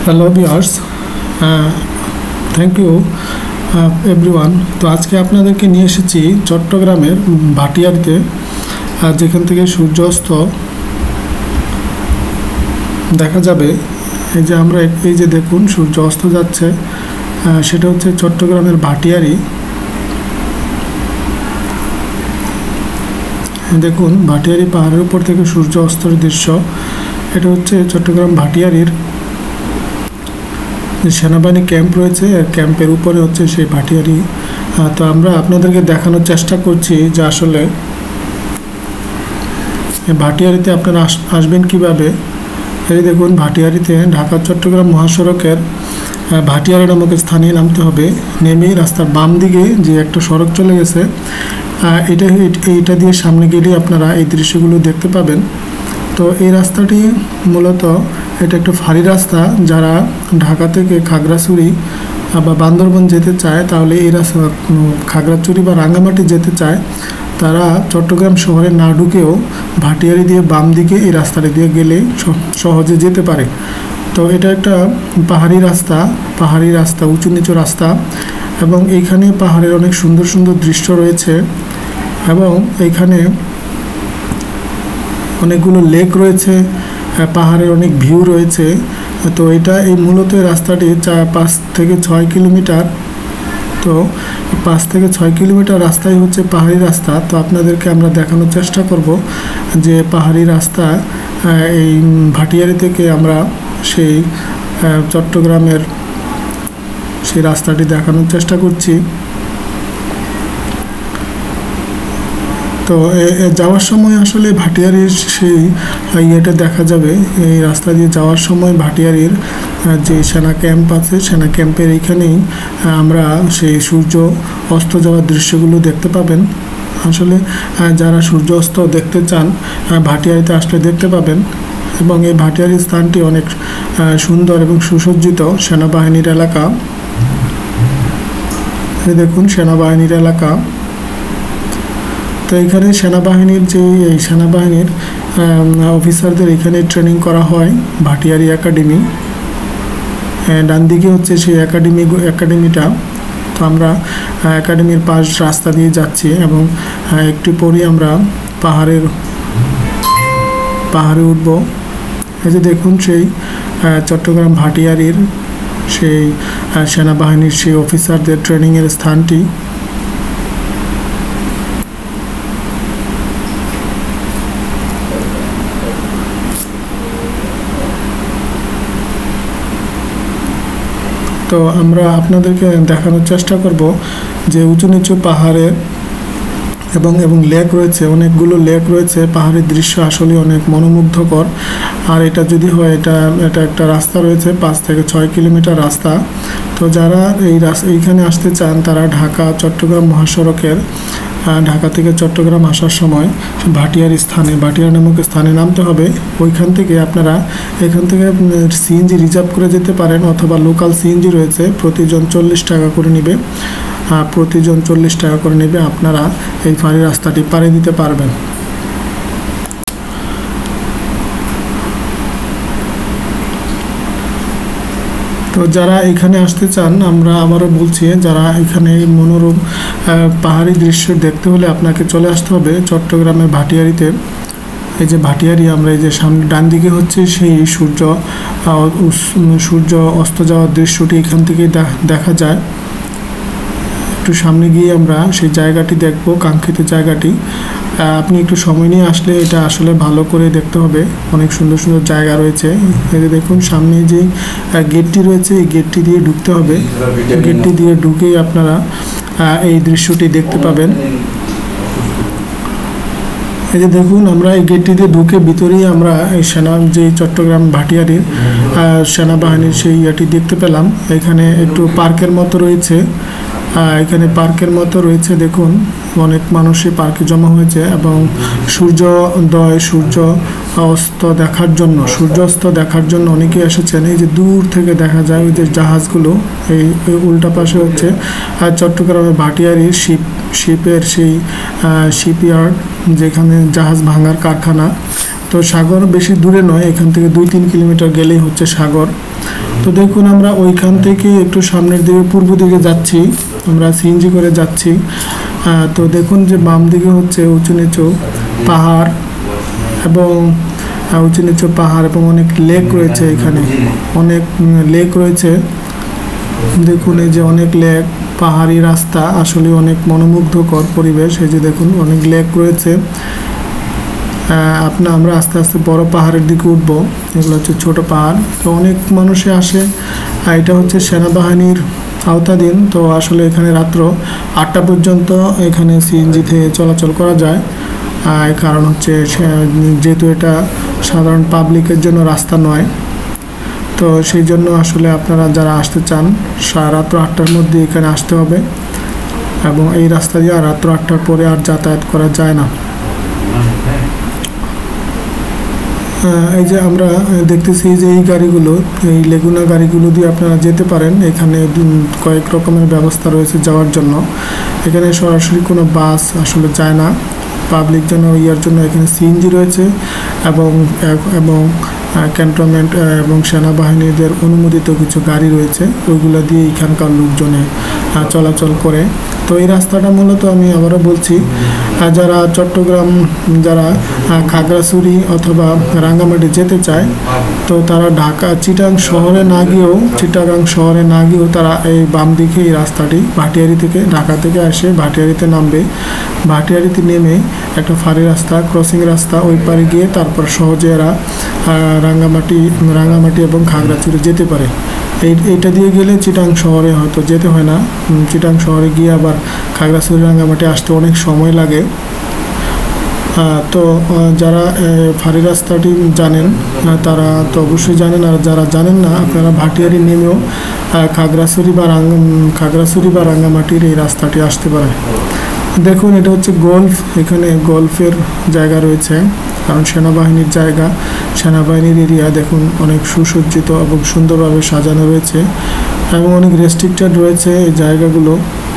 Hello viewers, thank you everyone. তো আজকে আপনাদেরকে নিয়ে এসেছি চট্টগ্রামের ভাটিয়ারিতে, যেখান থেকে সূর্য অস্ত দেখা যাবে। এই যে আমরা এই যে দেখুন সূর্য অস্ত যাচ্ছে, সেটা হচ্ছে চট্টগ্রামের ভাটিয়ারি। দেখুন ভাটিয়ারি পাহাড়ের উপর থেকে সূর্য অস্তের দৃশ্য। এটা হচ্ছে চট্টগ্রাম ভাটিয়ারির সেনাবাহিনী ক্যাম্প রয়েছে, ক্যাম্পের উপরে হচ্ছে সেই ভাটিয়ারি। তো আমরা আপনাদেরকে দেখানোর চেষ্টা করছি যে আসলে ভাটিয়ারিতে আপনারা আসবেন কিভাবে। এই দেখুন ভাটিয়ারিতে ঢাকা চট্টগ্রাম মহাসড়কের ভাটিয়ারি নামক স্থানে নামতে হবে। নেমেই রাস্তার বাম দিকে যে একটা সড়ক চলে গেছে, এইটা দিয়ে সামনে গেলে আপনারা এই দৃশ্যগুলো দেখতে পাবেন। তো এই রাস্তাটি মূলত এটা একটা ফাঁড়ি রাস্তা। যারা ঢাকা থেকে খাগড়াছড়ি বা বান্দরবান যেতে চায়, তাহলে এই রাস্তা খাগড়াছড়ি বা রাঙ্গামাটি যেতে চায়, তারা চট্টগ্রাম শহরে না ঢুকেও ভাটিয়ারি দিয়ে বাম দিকে এই রাস্তাটি দিয়ে গেলে সহজে যেতে পারে। তো এটা একটা পাহাড়ি রাস্তা, উঁচু নিচু রাস্তা, এবং এইখানে পাহাড়ের অনেক সুন্দর সুন্দর দৃশ্য রয়েছে, এবং এইখানে অনেকগুলো লেক রয়েছে, পাহাড়ের অনেক ভিউ রয়েছে। তো এই মূলত রাস্তাটি 5 থেকে 6 কিলোমিটার। তো 5 থেকে 6 কিলোমিটার রাস্তাই হচ্ছে পাহাড়ি রাস্তা। তো আপনাদেরকে আমরা দেখানোর চেষ্টা করব যে পাহাড়ি রাস্তা এই ভাটিয়ারি থেকে আমরা সেই চট্টগ্রামের সেই রাস্তাটি দেখানোর চেষ্টা করছি। তো যাওয়ার সময় আসলে ভাটিয়ারির সেই ইয়েটা দেখা যাবে। এই রাস্তা দিয়ে যাওয়ার সময় ভাটিয়ারির যে সেনা ক্যাম্প আছে, সেনা ক্যাম্পের এইখানেই আমরা সেই সূর্য অস্ত যাওয়ার দৃশ্যগুলো দেখতে পাবেন। আসলে যারা সূর্য অস্ত দেখতে চান, ভাটিয়ারিতে আসলে দেখতে পাবেন। এবং এই ভাটিয়ারি স্থানটি অনেক সুন্দর এবং সুসজ্জিত সেনাবাহিনীর এলাকা। দেখুন সেনাবাহিনীর এলাকা। তো এইখানে সেনাবাহিনীর অফিসারদের এখানে ট্রেনিং করা হয়, ভাটিয়ারি একাডেমি। ডান দিকে হচ্ছে সেই একাডেমিটা। তো আমরা একাডেমির পাশ রাস্তা দিয়ে যাচ্ছি, এবং একটু পরই আমরা পাহাড়ে উঠব। এই যে দেখুন সেই চট্টগ্রাম ভাটিয়ারির সেই সেনাবাহিনীর সেই অফিসারদের ট্রেনিংয়ের স্থানটি। তো আমরা আপনাদেরকে দেখানোর চেষ্টা করব যে উঁচু নিচু পাহাড়ে এবং লেক রয়েছে, অনেকগুলো লেক রয়েছে। পাহাড়ের দৃশ্য আসলে অনেক মনোমুগ্ধকর। আর এটা যদি হয়, এটা একটা রাস্তা রয়েছে 5 থেকে 6 কিলোমিটার রাস্তা। তো যারা এইখানে আসতে চান, তারা ঢাকা চট্টগ্রাম মহাসড়কের ঢাকা থেকে চট্টগ্রাম আসার সময় ভাটিয়ারি নামক স্থানে নামতে হবে। ওইখান থেকে আপনারা এখান থেকে সিএনজি রিজার্ভ করে যেতে পারেন, অথবা লোকাল সিএনজি রয়েছে, প্রতিজন 40 টাকা করে নেবে। আপনারা এই ফাঁড়ি রাস্তাটি পাড়ি দিতে পারবেন। তো যারা এখানে আসতে চান, আমরা আবারও বলছি, যারা এখানে মনোরম পাহাড়ি দৃশ্য দেখতে হলে আপনাকে চলে আসতে হবে চট্টগ্রামের ভাটিয়ারিতে। এই যে ভাটিয়ারি, আমরা এই যে সামনে ডান দিকে হচ্ছে সেই সূর্য অস্ত যাওয়ার দৃশ্যটি এখান থেকে দেখা যায়। একটু সামনে গিয়ে আমরা সেই জায়গাটি দেখব, কাঙ্ক্ষিত জায়গাটি। আপনি একটু সময় নিয়ে আসলে এটা আসলে ভালো করে দেখতে হবে। অনেক সুন্দর সুন্দর জায়গা রয়েছে। এই যে দেখুন সামনে যে গেটটি রয়েছে, এই গেটটি দিয়ে ঢুকতে হবে। গেটটি দিয়ে ঢুকেই আপনারা এই দৃশ্যটি দেখতে পাবেন। এই যে দেখুন আমরা এই গেটটি দিয়ে ঢুকে ভিতরেই আমরা এই চট্টগ্রাম ভাটিয়ারির সেনাবাহিনীর সেই ইয়েটি দেখতে পেলাম। এখানে একটু পার্কের মতো রয়েছে। দেখুন অনেক মানুষই পার্কে জমা হয়েছে, এবং সূর্য অস্ত দেখার জন্য অনেকেই এসেছেন। এই যে দূর থেকে দেখা যায় ওই যে জাহাজগুলো, এই উল্টা পাশে হচ্ছে চট্টগ্রামের ভাটিয়ারির শিপের সেই শিপইয়ার্ড, যেখানে জাহাজ ভাঙার কারখানা। তো তো সাগর বেশি দূরে নয়, এখান থেকে 2-3 কিলোমিটার গেলেই হচ্ছে সাগর। তো দেখুন আমরা ওইখান থেকে একটু সামনের দিকে পূর্ব দিকে যাচ্ছি, আমরা সিএনজি করে যাচ্ছি। তো দেখুন যে বাম দিকে হচ্ছে উঁচু নিচু পাহাড় এবং উঁচু নিচু পাহাড় এবং অনেক লেক রয়েছে, এখানে অনেক লেক রয়েছে। দেখুন এই যে অনেক লেক, পাহাড়ি রাস্তা, আসলে অনেক মনোমুগ্ধকর পরিবেশ। এই যে দেখুন অনেক লেক রয়েছে। আমরা আস্তে আস্তে বড় পাহাড়ের দিকে উঠবো, এগুলো হচ্ছে ছোট পাহাড়। তো অনেক মানুষে আসে, এটা হচ্ছে সেনাবাহিনীর আওতাধীন। তো আসলে এখানে রাত্র 8টা পর্যন্ত এখানে সিএনজিতে চলাচল করা যায়। কারণ হচ্ছে যেহেতু এটা সাধারণ পাবলিকের জন্য রাস্তা নয়, তো সেই জন্য আসলে আপনারা যারা আসতে চান রাত্র 8টার মধ্যে এখানে আসতে হবে, এবং এই রাস্তা দিয়ে রাত্র 8টার পরে আর যাতায়াত করা যায় না। এই যে আমরা দেখতেছি যে এই গাড়িগুলো, এই লেগুনা গাড়িগুলো দিয়ে আপনারা যেতে পারেন। এখানে কয়েক রকমের ব্যবস্থা রয়েছে যাওয়ার জন্য। এখানে সরাসরি কোনো বাস আসলে যায় না, পাবলিক জন্য ইয়ার জন্য এখানে সিএনজি রয়েছে এবং ক্যান্টনমেন্ট এবং সেনাবাহিনীদের অনুমোদিত কিছু গাড়ি রয়েছে, ওইগুলো দিয়ে এখানকার লোকজনে চলাচল করে। তো এই রাস্তাটা মূলত আমি আবারও বলছি, যারা চট্টগ্রাম, যারা খাগড়াছড়ি অথবা রাঙ্গামাটি যেতে চায়, তো তারা চিটাগাং শহরে না গিয়েও তারা এই বাম দিকে এই রাস্তাটি ভাটিয়ারি থেকে, ঢাকা থেকে আসে ভাটিয়ারিতে নামবে। ভাটিয়ারিতে নেমে একটা ফাঁড়ি রাস্তা, ক্রসিং রাস্তা, ওই পারে গিয়ে তারপর সহজে এরা রাঙ্গামাটি এবং খাগড়াছড়ি যেতে পারে। এইটা দিয়ে গেলে চিটাগাং শহরে হয়তো যেতে হয় না। চিটাগাং শহরে গিয়ে আবার খাগড়াছড়ি রাঙ্গামাটি আসতে অনেক সময় লাগে। তো যারা ফাঁড়ি রাস্তাটি জানেন তারা তো অবশ্যই জানেন, আর যারা জানেন না আপনারা ভাটিয়ারি নেমেও খাগড়াছড়ি বা রাঙ্গামাটির এই রাস্তাটি আসতে পারে। দেখুন এটা হচ্ছে গল্ফ, এখানে গল্ফের জায়গা রয়েছে, কারণ সেনাবাহিনীর জায়গা, সেনাবাহিনীর এরিয়া। দেখুন অনেক সুসজ্জিত এবং সুন্দরভাবে সাজানো রয়েছে এবং অনেক রেস্ট্রিক্টেড রয়েছে এই জায়গাগুলো।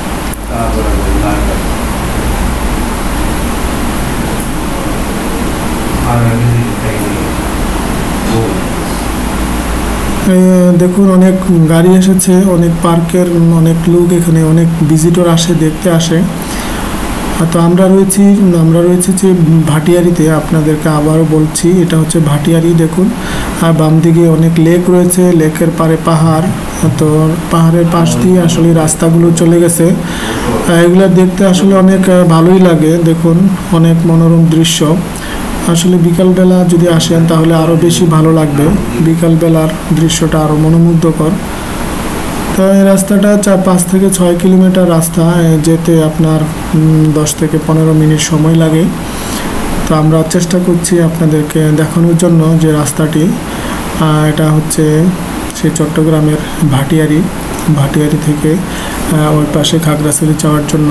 দেখুন অনেক গাড়ি এসেছে, অনেক পার্কের অনেক লোক, এখানে অনেক ভিজিটর আসে, দেখতে আসে। তো আমরা রয়েছি যে ভাটিয়ারিতে। আপনাদেরকে আবারও বলছি, এটা হচ্ছে ভাটিয়ারি। দেখুন আর বাম দিকে অনেক লেক রয়েছে, লেকের পারে পাহাড়। তো পাহাড়ের পাশ দিয়ে আসলে রাস্তাগুলো চলে গেছে, এগুলো দেখতে আসলে অনেক ভালোই লাগে। দেখুন অনেক মনোরম দৃশ্য। আসলে বিকালবেলা যদি আসেন তাহলে আরও বেশি ভালো লাগবে, বিকালবেলার দৃশ্যটা আরও মনোমুগ্ধকর। তো এই রাস্তাটা 5 থেকে 6 কিলোমিটার রাস্তা, যেতে আপনার 10 থেকে 15 মিনিট সময় লাগে। তো আমরা চেষ্টা করছি আপনাদেরকে দেখানোর জন্য যে রাস্তাটি, এটা হচ্ছে সেই চট্টগ্রামের ভাটিয়ারি থেকে ওই পাশে খাগড়াছড়ি যাওয়ার জন্য।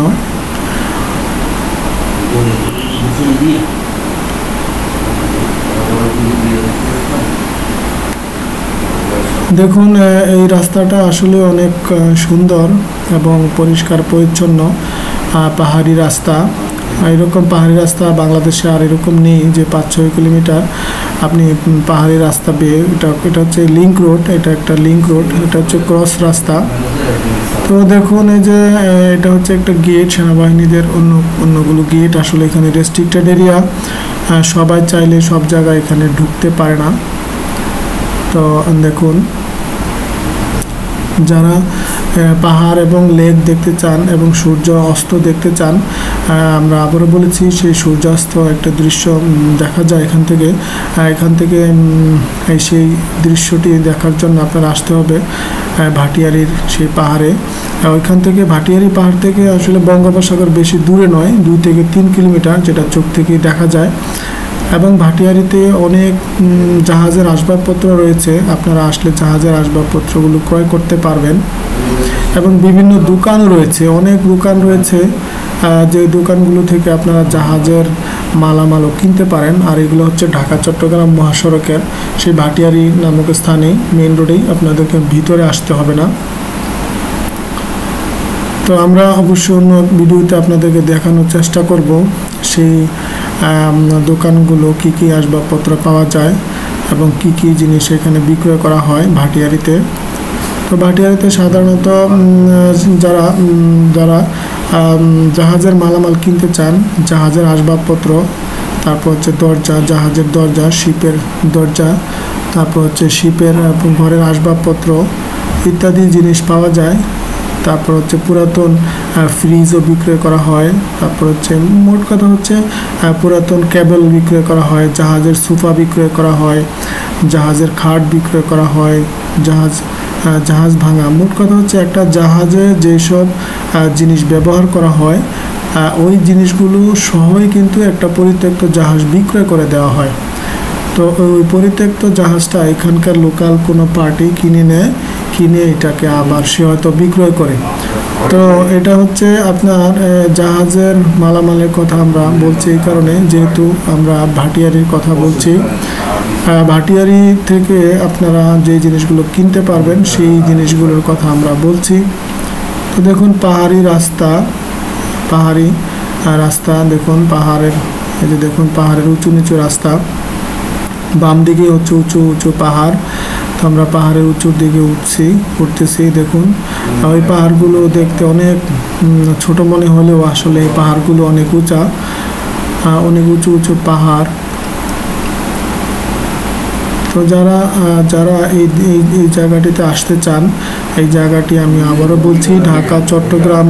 দেখুন এই রাস্তাটা আসলে অনেক সুন্দর এবং পরিষ্কার পরিচ্ছন্ন পাহাড়ি রাস্তা। এরকম পাহাড়ি রাস্তা বাংলাদেশে আর এরকম নেই যে 5-6 কিলোমিটার আপনি পাহাড়ি রাস্তা পেয়ে। এটা হচ্ছে লিঙ্ক রোড, এটা একটা লিঙ্ক রোড, এটা হচ্ছে ক্রস রাস্তা। তো দেখুন এই যে এটা হচ্ছে একটা গেট, সেনাবাহিনীদের অন্যগুলো গেট। আসলে এখানে রেস্ট্রিক্টেড এরিয়া, সবাই চাইলে সব জায়গায় এখানে ঢুকতে পারে না। তো দেখুন যারা পাহাড় এবং লেক দেখতে চান এবং সূর্য অস্ত দেখতে চান, আমরা আবারও বলেছি সেই সূর্যাস্ত একটা দৃশ্য দেখা যায় এখান থেকে সেই দৃশ্যটি দেখার জন্য আপনারা আসতে হবে ভাটিয়ারির সেই পাহাড়ে। ওইখান থেকে ভাটিয়ারি পাহাড় থেকে আসলে বঙ্গোপসাগর বেশি দূরে নয়, 2 থেকে 3 কিলোমিটার, যেটা চোখ থেকে দেখা যায়। এবং ভাটিয়ারিতে অনেক জাহাজের আসবাবপত্র রয়েছে, আপনারা আসলে জাহাজের আসবাবপত্রগুলো ক্রয় করতে পারবেন। এবং বিভিন্ন দোকানও রয়েছে, অনেক দোকান রয়েছে, যে দোকানগুলো থেকে আপনারা জাহাজের মালামালও কিনতে পারেন। আর এগুলো হচ্ছে ঢাকা চট্টগ্রাম মহাসড়কের সেই ভাটিয়ারি নামক স্থানে, মেন রোডেই, আপনাদেরকে ভিতরে আসতে হবে না। তো আমরা অবশ্যই অন্য ভিডিওতে আপনাদেরকে দেখানোর চেষ্টা করব সেই দোকানগুলো কি কি আসবাবপত্র পাওয়া যায় এবং কি কি জিনিস এখানে বিক্রয় করা হয় ভাটিয়ারিতে। তো ভাটিয়ারিতে সাধারণত যারা যারা জাহাজের মালামাল কিনতে চান, জাহাজের আসবাবপত্র, তারপর হচ্ছে দরজা, জাহাজের দরজা, শিপের দরজা, তারপর হচ্ছে শিপের ঘরের আসবাবপত্র ইত্যাদি জিনিস পাওয়া যায়। তারপর হচ্ছে পুরাতন ফ্রিজও বিক্রয় করা হয়। তারপর হচ্ছে মোট কথা হচ্ছে পুরাতন কেবল বিক্রয় করা হয়, জাহাজের সোফা বিক্রয় করা হয়, জাহাজের খাট বিক্রয় করা হয়, জাহাজ ভাঙা। মোট কথা হচ্ছে একটা জাহাজে যেসব জিনিস ব্যবহার করা হয় ওই জিনিসগুলো সহই কিন্তু একটা পরিত্যক্ত জাহাজ বিক্রয় করে দেওয়া হয়। তো ওই পরিত্যক্ত জাহাজটা এখানকার লোকাল কোনো পার্টি কিনে নেয়, কিনে এটাকে আবার সে হয়তো বিক্রয় করে। তো এটা হচ্ছে আপনার জাহাজের মালামালের কথা আমরা বলছি এই কারণে, যেহেতু আমরা ভাটিয়ারির কথা বলছি। ভাটিয়ারি থেকে আপনারা যে জিনিসগুলো কিনতে পারবেন সেই জিনিসগুলোর কথা আমরা বলছি। তো দেখুন পাহাড়ি রাস্তা দেখুন পাহাড়ের, এই যে দেখুন পাহাড়ের উঁচু নিচু রাস্তা, বাম দিকে হচ্ছে উঁচু উঁচু পাহাড়। তো আমরা পাহাড়ের উঁচুর দিকে উঠতেছি। দেখুন ওই পাহাড়গুলো দেখতে অনেক ছোট মনে হলেও আসলে এই পাহাড়গুলো অনেক উঁচা, অনেক উঁচু উঁচু পাহাড়। তো যারা এই জায়গাটিতে আসতে চান, এই জায়গাটি আমি আবারও বলছি ঢাকা চট্টগ্রাম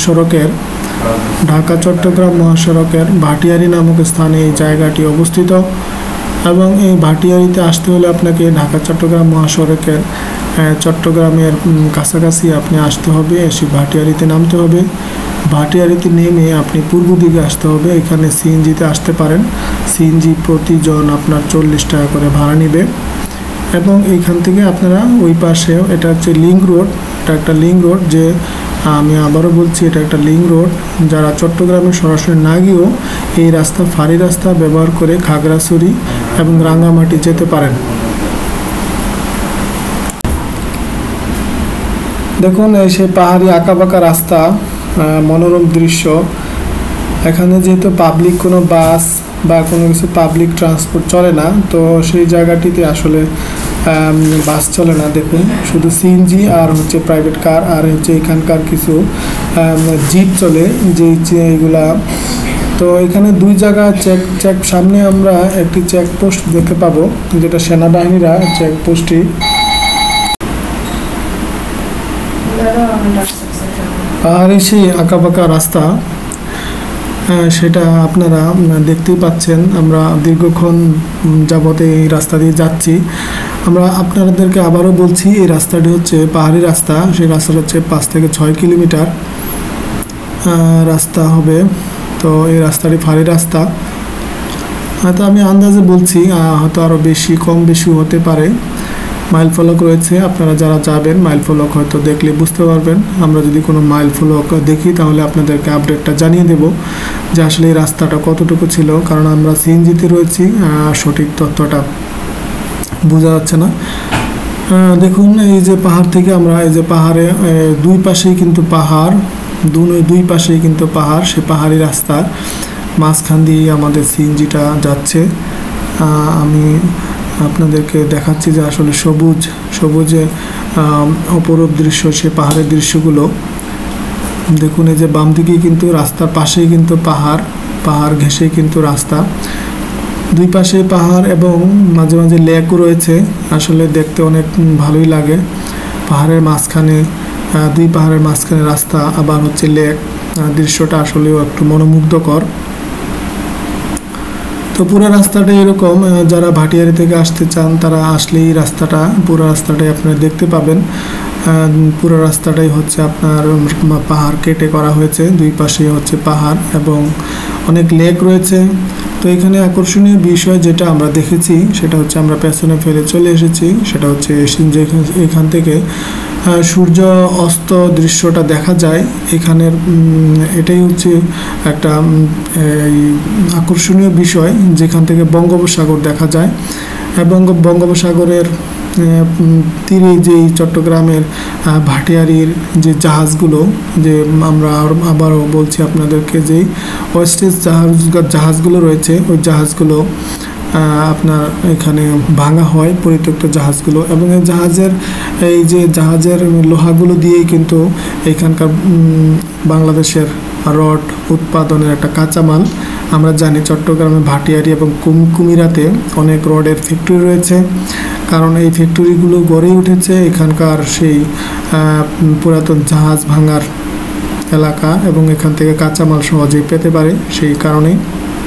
মহাসড়কের ভাটিয়ারি নামক স্থানে এই জায়গাটি অবস্থিত। এবং এই ভাটিয়ারিতে আসতে হলে আপনাকে ঢাকা চট্টগ্রাম মহাসড়কের চট্টগ্রামের কাছাকাছি আপনি আসতে হবে, এসে ভাটিয়ারিতে নামতে হবে। ভাটিয়ারিতে নেমে আপনি পূর্ব দিকে আসতে হবে। এখানে সিএনজিতে আসতে পারেন, সিএনজি প্রতিজন আপনার 40 টাকা করে ভাড়া নেবে। এবং এইখান থেকে আপনারা ওই পাশেও, এটা হচ্ছে লিংক রোড, এটা একটা লিংক রোড, যে আমি আবারও বলছি এটা একটা লিংক রোড। যারা চট্টগ্রামে সরাসরি না গিয়েও এই রাস্তা, ফাঁড়ি রাস্তা ব্যবহার করে খাগড়াছড়ি এবং রাঙ্গামাটি যেতে পারেন। দেখুন এই সেই পাহাড়ি আঁকাবাঁকা রাস্তা, মনোরম দৃশ্য। এখানে যেহেতু পাবলিক কোনো বাস বা কোনো কিছু পাবলিক ট্রান্সপোর্ট চলে না, তো সেই জায়গাটিতে আসলে বাস চলে না। দেখুন শুধু সিএনজি আর হচ্ছে প্রাইভেট কার, আর হচ্ছে এখানকার কিছু জিপ চলে, যে এইগুলা। তো এখানে দুই জায়গা চেক সামনে আমরা একটি চেকপোস্ট দেখতে পাবো, যেটা সেনাবাহিনীরা চেকপোস্টটি। পাহাড়ি সেই আঁকাবাঁকা রাস্তা, সেটা আপনারা দেখতেই পাচ্ছেন। আমরা দীর্ঘক্ষণ যাবত এই রাস্তা দিয়ে যাচ্ছি। আমরা আপনাদেরকে আবারও বলছি এই রাস্তাটি হচ্ছে পাহাড়ি রাস্তা। সেই রাস্তাটা হচ্ছে 5 থেকে 6 কিলোমিটার রাস্তা হবে। তো এই রাস্তাটি পাহাড়ি রাস্তা, হয়তো আমি আন্দাজে বলছি, হয়তো আরও কম বেশি হতে পারে। মাইল ফলক রয়েছে, আপনারা যারা যাবেন মাইল ফলক হয়তো দেখলে বুঝতে পারবেন। আমরা যদি কোনো মাইল ফলক দেখি তাহলে আপনাদেরকে আপডেটটা জানিয়ে দেব যে আসলে এই রাস্তাটা কতটুকু ছিল, কারণ আমরা সিএনজিতে রয়েছি, সঠিক তথ্যটা বোঝা যাচ্ছে না। দেখুন এই যে পাহাড় থেকে আমরা, এই যে পাহাড়ে দুই পাশেই কিন্তু পাহাড়, দুই পাশেই কিন্তু পাহাড়। সে পাহাড়ি রাস্তার মাঝখান দিয়ে আমাদের সিএনজিটা যাচ্ছে। আমি আপনাদেরকে দেখাচ্ছি যে আসলে সবুজে অপরূপ দৃশ্য, সে পাহাড়ের দৃশ্যগুলো দেখুন। এই যে বাম দিকে কিন্তু রাস্তার পাশেই কিন্তু পাহাড় ঘেঁষেই কিন্তু রাস্তা, দুই পাশে পাহাড় এবং মাঝে মাঝে লেকও রয়েছে। আসলে দেখতে অনেক ভালোই লাগে। পাহাড়ের মাঝখানে, দুই পাহাড়ের মাঝখানে রাস্তা, আবার হচ্ছে লেক, দৃশ্যটা আসলেও একটু মনোমুগ্ধকর। তো পুরো রাস্তাটা এরকম, যারা ভাটিয়ারি থেকে আসতে চান তারা আসলেই পুরো রাস্তাটাই আপনারা দেখতে পাবেন। পুরো রাস্তাটাই হচ্ছে আপনার পাহাড় কেটে করা হয়েছে, দুই পাশে হচ্ছে পাহাড় এবং অনেক লেক রয়েছে। তো এখানে আকর্ষণীয় বিষয় যেটা আমরা দেখেছি সেটা হচ্ছে আমরা পেছনে ফেলে চলে এসেছি, সেটা হচ্ছে এখান থেকে সূর্য অস্ত দৃশ্যটা দেখা যায়। এখানের এটাই হচ্ছে একটা আকর্ষণীয় বিষয়, যেখান থেকে বঙ্গোপসাগর দেখা যায় এবং বঙ্গোপসাগরের তীরে যেই চট্টগ্রামের ভাটিয়ারির যে জাহাজগুলো, যে আমরা আবারও বলছি আপনাদেরকে, যে ওয়েস্টেজ জাহাজগুলো রয়েছে, ওই জাহাজগুলো আপনার এখানে ভাঙা হয়, পরিত্যক্ত জাহাজগুলো। এবং এই যে জাহাজের লোহাগুলো দিয়েই কিন্তু এখানকার বাংলাদেশের রড উৎপাদনের একটা কাঁচামাল। আমরা জানি চট্টগ্রামে ভাটিয়ারি এবং কুমিরাতে অনেক রডের ফ্যাক্টরি রয়েছে, কারণ এই ফ্যাক্টরিগুলো গড়ে উঠেছে এখানকার সেই পুরাতন জাহাজ ভাঙার এলাকা, এবং এখান থেকে কাঁচামাল সহজেই পেতে পারে সেই কারণেই।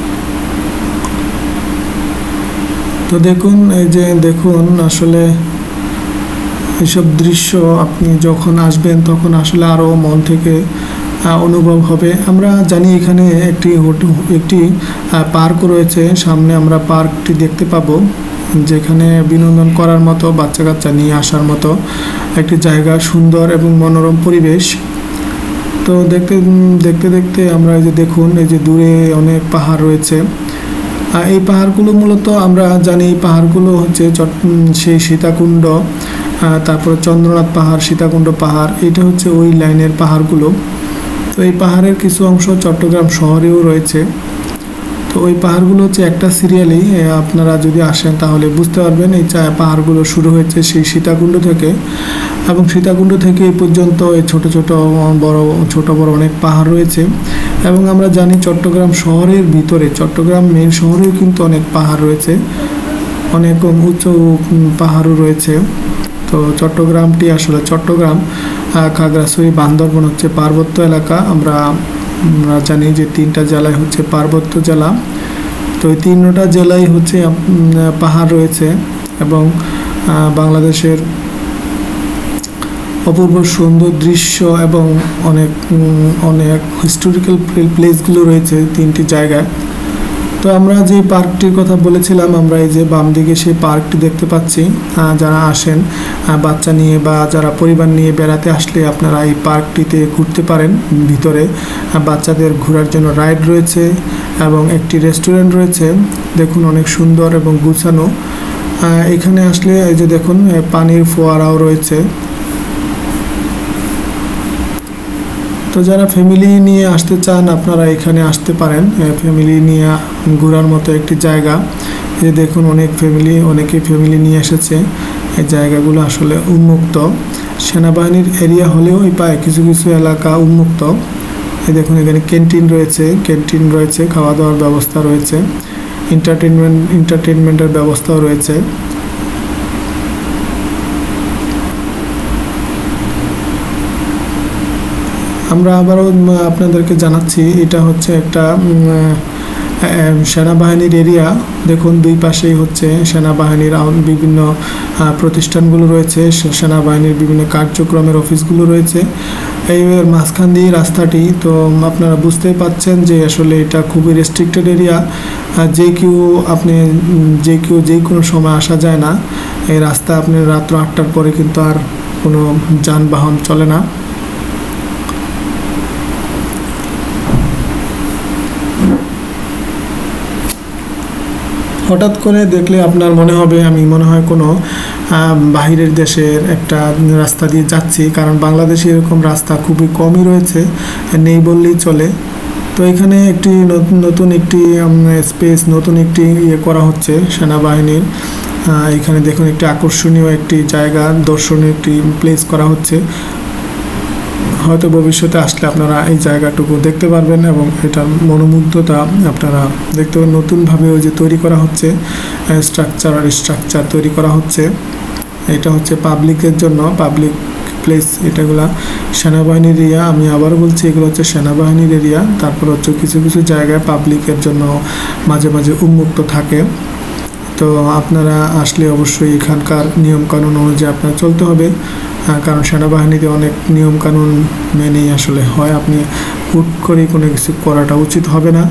তো দেখুন, এই যে দেখুন, আসলে এইসব দৃশ্য আপনি যখন আসবেন তখন আসলে আরও মন থেকে অনুভব হবে। আমরা জানি এখানে একটি পার্ক রয়েছে, সামনে আমরা পার্কটি দেখতে পাবো, যেখানে বিনোদন করার মতো, বাচ্চা কাচ্চা নিয়ে আসার মতো একটি জায়গা, সুন্দর এবং মনোরম পরিবেশ। তো দেখতে দেখতে আমরা এই যে দেখুন, এই যে দূরে অনেক পাহাড় রয়েছে। এই পাহাড়গুলো মূলত আমরা জানি, এই পাহাড়গুলো হচ্ছে সেই সীতাকুণ্ড, তারপর চন্দ্রনাথ পাহাড়, সীতাকুণ্ড পাহাড়, এটা হচ্ছে ওই লাইনের পাহাড়গুলো। তো এই পাহাড়ের কিছু অংশ চট্টগ্রাম শহরেও রয়েছে। তো ওই পাহাড়গুলো হচ্ছে একটা সিরিয়ালেই, আপনারা যদি আসেন তাহলে বুঝতে পারবেন এই পাহাড়গুলো শুরু হয়েছে সেই সীতাকুণ্ড থেকে, এবং সীতাকুণ্ড থেকে এই পর্যন্ত এই ছোট বড় অনেক পাহাড় রয়েছে। এবং আমরা জানি চট্টগ্রাম শহরের ভিতরে, চট্টগ্রাম মেন শহরেও কিন্তু অনেক পাহাড় রয়েছে, অনেক উঁচু পাহাড়ও রয়েছে। তো চট্টগ্রামটি আসলে চট্টগ্রাম, খাগড়াছড়ি, বান্দরবন হচ্ছে পার্বত্য এলাকা। আমরা জানি যে 3টা জেলায় হচ্ছে পার্বত্য জেলা। তো এই 3টা জেলায় হচ্ছে পাহাড় রয়েছে, এবং বাংলাদেশের অপূর্ব সুন্দর দৃশ্য এবং অনেক হিস্টোরিক্যাল প্লেসগুলো রয়েছে 3টি জায়গায়। তো আমরা যে পার্কটির কথা বলেছিলাম, আমরা এই যে বাম দিকে সেই পার্কটি দেখতে পাচ্ছি। যারা আসেন বাচ্চা নিয়ে বা যারা পরিবার নিয়ে বেড়াতে আসলে আপনারা এই পার্কটিতে ঘুরতে পারেন। ভিতরে বাচ্চাদের ঘোরার জন্য রাইড রয়েছে এবং একটি রেস্টুরেন্ট রয়েছে, দেখুন অনেক সুন্দর এবং গুছানো। এখানে আসলে এই যে দেখুন পানির ফোয়ারাও রয়েছে। তো যারা ফ্যামিলি নিয়ে আসতে চান আপনারা এখানে আসতে পারেন, ফ্যামিলি নিয়ে ঘোরার মতো একটি জায়গা। এই দেখুন অনেকে ফ্যামিলি নিয়ে এসেছে। এই জায়গাগুলো আসলে উন্মুক্ত, সেনাবাহিনীর এরিয়া হলেও কিছু কিছু এলাকা উন্মুক্ত। এই দেখুন এখানে ক্যান্টিন রয়েছে, খাওয়া দাওয়ার ব্যবস্থা রয়েছে, এন্টারটেনমেন্টের ব্যবস্থাও রয়েছে। আমরা আবারও আপনাদেরকে জানাচ্ছি, এটা হচ্ছে একটা সেনাবাহিনীর এরিয়া। দেখুন দুই পাশেই হচ্ছে সেনাবাহিনীর বিভিন্ন প্রতিষ্ঠানগুলো রয়েছে, সেনাবাহিনীর বিভিন্ন কার্যক্রমের অফিসগুলো রয়েছে। এই মাঝখান দিয়ে রাস্তাটি, তো আপনারা বুঝতেই পাচ্ছেন যে আসলে এটা খুবই রেস্ট্রিক্টেড এরিয়া। যে কোনো সময় আসা যায় না এই রাস্তা। আপনি রাত্র 8টার পরে কিন্তু আর কোনো যানবাহন চলে না। হঠাৎ করে দেখলে আপনার মনে হয় কোনো বাহিরের দেশের একটা রাস্তা দিয়ে যাচ্ছি, কারণ বাংলাদেশে এরকম রাস্তা খুবই কমই রয়েছে, নেই বললেই চলে। তো এখানে একটি নতুন একটি স্পেস, নতুন একটি করা হচ্ছে সেনাবাহিনীর। এখানে দেখুন একটি আকর্ষণীয় একটি জায়গা, দর্শনীয় একটি প্লেস করা হচ্ছে। হয়তো ভবিষ্যতে আসলে আপনারা এই জায়গাটুকু দেখতে পারবেন এবং এটার মনোমুগ্ধতা আপনারা দেখতে পাবেন। নতুনভাবে ওই যে তৈরি করা হচ্ছে স্ট্রাকচার তৈরি করা হচ্ছে। এটা হচ্ছে পাবলিকের জন্য, পাবলিক প্লেস। এটাগুলা সেনাবাহিনীর এরিয়া। আমি আবারও বলছি, এগুলো হচ্ছে সেনাবাহিনীর এরিয়া। তারপর হচ্ছে কিছু কিছু জায়গায় পাবলিকের জন্য মাঝে মাঝে উন্মুক্ত থাকে। তো আপনারা আসলে অবশ্যই এখানকার নিয়মকানুন অনুযায়ী আপনার চলতে হবে, কারণ সেনাবাহিনীতে অনেক নিয়মকানুন মেনেই আসলে হয়। আপনি হুট করে কোনো কিছু করাটা উচিত হবে না।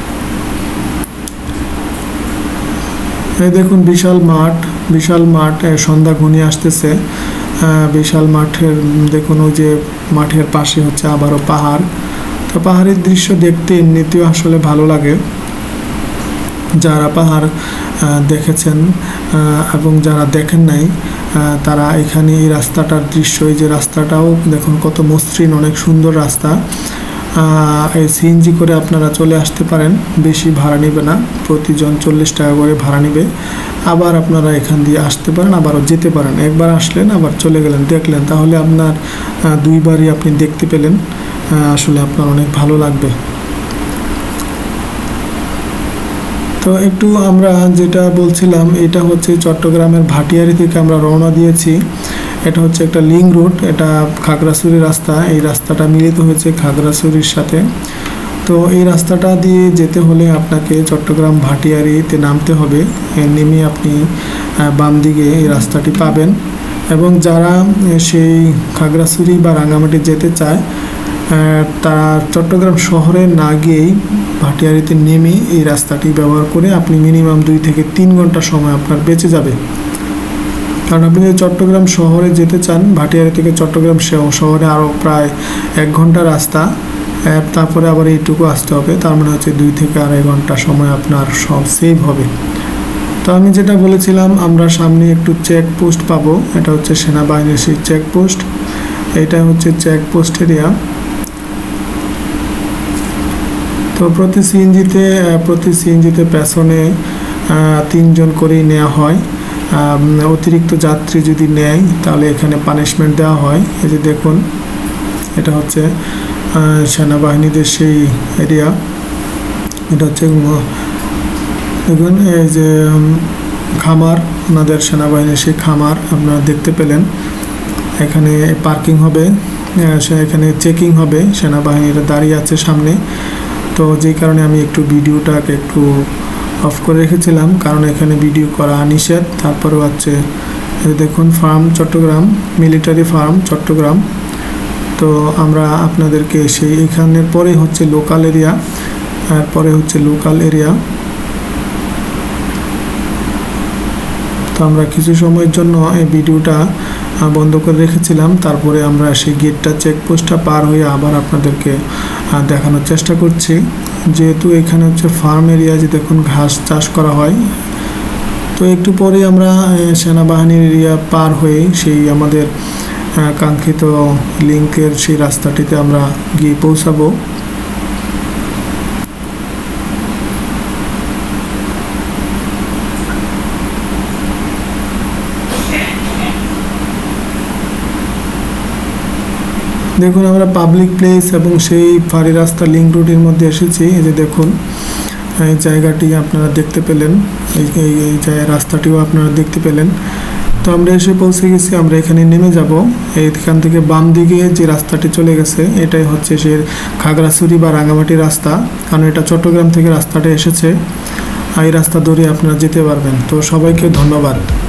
এই দেখুন বিশাল মাঠ, সন্ধ্যা ঘনিয়ে আসতেছে। বিশাল মাঠের দেখুন ওই যে মাঠের পাশে হচ্ছে আবারও পাহাড়। তো পাহাড়ের দৃশ্য দেখতে এমনিতেও আসলে ভালো লাগে। যারা পাহাড় দেখেছেন এবং যারা দেখেন নাই তারা এখানে এই রাস্তাটার দৃশ্য, এই যে রাস্তাটাও দেখুন কত মসৃণ, অনেক সুন্দর রাস্তা। এই সিএনজি করে আপনারা চলে আসতে পারেন, বেশি ভাড়া নেবে না, প্রতিজন 40 টাকা করে ভাড়া নেবে। আবার আপনারা এখান দিয়ে আসতে পারেন, আবারও যেতে পারেন। একবার আসলেন আবার চলে গেলেন, দেখলেন, তাহলে আপনার দুইবারই আপনি দেখতে পেলেন। আসলে আপনার অনেক ভালো লাগবে। তো একটু আমরা যেটা বলছিলাম, এটা হচ্ছে চট্টগ্রামের ভাটিয়ারি থেকে আমরা রওনা দিয়েছি। এটা হচ্ছে একটা লিঙ্ক রোড, এটা খাগড়াছড়ি রাস্তা। এই রাস্তাটা মিলিত হয়েছে খাগড়াছড়ির সাথে। তো এই রাস্তাটা দিয়ে যেতে হলে আপনাকে চট্টগ্রাম ভাটিয়ারিতে নামতে হবে। নেমে আপনি বাম দিকে এই রাস্তাটি পাবেন। এবং যারা সেই খাগড়াছড়ি বা রাঙ্গামাটি যেতে চায় তারা চট্টগ্রাম শহরে না গিয়েই ভাটিয়ারিতে নেমে এই রাস্তাটি ব্যবহার করে আপনি মিনিমাম 2 থেকে 3 ঘন্টা সময় আপনার বেঁচে যাবে। কারণ আপনি যদি চট্টগ্রাম শহরে যেতে চান, ভাটিয়ারি থেকে চট্টগ্রাম শহরে আরও প্রায় 1 ঘন্টা রাস্তা, তারপরে আবার এইটুকু আসতে হবে। তার মানে হচ্ছে 2 থেকে 2.5 ঘন্টা সময় আপনার সব সেভ হবে। তো আমি যেটা বলেছিলাম, আমরা সামনে একটু চেকপোস্ট পাবো। এটা হচ্ছে সেনাবাহিনীর সেই চেকপোস্ট, এটা হচ্ছে চেকপোস্ট এরিয়া। তো প্রতি সিএনজিতে পেছনে 3 জন করেই নেওয়া হয়। অতিরিক্ত যাত্রী যদি নেয় তাহলে এখানে পানিশমেন্ট দেওয়া হয়। এই যে দেখুন, এটা হচ্ছে সেনাবাহিনীদের সেই এরিয়া। এটা হচ্ছে দেখুন, এই যে খামার, ওনাদের সেনাবাহিনীর সেই খামার আপনারা দেখতে পেলেন। এখানে পার্কিং হবে, এখানে চেকিং হবে, সেনাবাহিনীরা দাঁড়িয়ে আছে সামনে। তো যেই কারণে আমি একটু ভিডিওটাকে একটু অফ করে রেখেছিলাম, কারণ এখানে ভিডিও করা নিষেধ। তারপরেও হচ্ছে দেখুন, farm Chittagong, military farm Chittagong. তো আমরা আপনাদেরকে সেই এখানের পরে হচ্ছে লোকাল এরিয়া, তারপরে হচ্ছে লোকাল এরিয়া। তো আমরা কিছু সময়ের জন্য এই ভিডিওটা বন্ধ করে রেখেছিলাম। তারপরে আমরা সেই গেটটা, চেকপোস্টটা পার হয়ে আবার আপনাদেরকে দেখানোর চেষ্টা করছি। যেহেতু এখানে হচ্ছে ফার্ম এরিয়া, যে দেখুন ঘাস চাষ করা হয়। তো একটু পরে আমরা সেনাবাহিনীর এরিয়া পার হয়ে সেই আমাদের কাঙ্ক্ষিত লিঙ্কের সেই রাস্তাটিতে আমরা গিয়ে পৌঁছাবো। দেখুন, আমরা পাবলিক প্লেস এবং সেই ফাঁড়ি রাস্তা লিঙ্ক রোডের মধ্যে এসেছি। এই যে দেখুন, এই জায়গাটি আপনারা দেখতে পেলেন, এই রাস্তাটিও আপনারা দেখতে পেলেন। তো আমরা এসে পৌঁছে গেছি, আমরা এখানে নেমে যাব। এইখান থেকে বাম দিকে যে রাস্তাটি চলে গেছে, এটাই হচ্ছে সে খাগড়াছড়ি বা রাঙ্গামাটি রাস্তা। কারণ এটা চট্টগ্রাম থেকে রাস্তাটা এসেছে, এই রাস্তা ধরে আপনারা যেতে পারবেন। তো সবাইকে ধন্যবাদ।